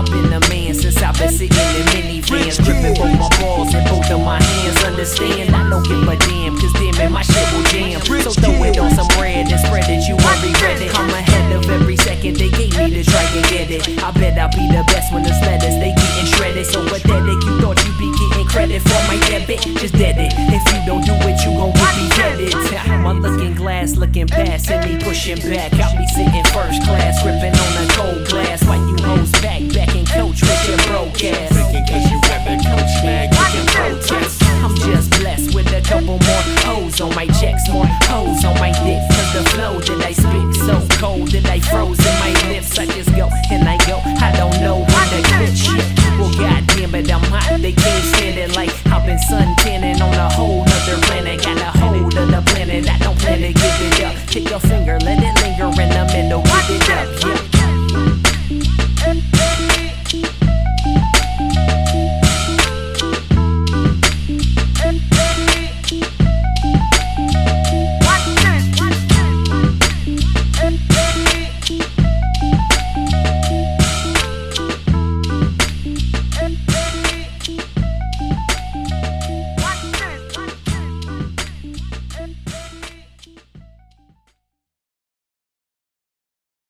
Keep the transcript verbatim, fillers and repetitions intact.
I've been a man since I've been sitting in minivans, gripping both my balls in both of my hands. Understand, I don't give a damn, cause damn it, my shit will jam. So throw it on some bread and spread it, you won't regret it. I'm ahead of every second they gave me to try and get it. I bet I'll be the best when it's letters, they getting shredded. So pathetic, you thought you'd be getting credit for my debit, just dead it. If you don't do it, you gon' get beheaded. My looking glass looking past and me pushing back. Got me sitting first class, gripping on a cold glass while you hoes back.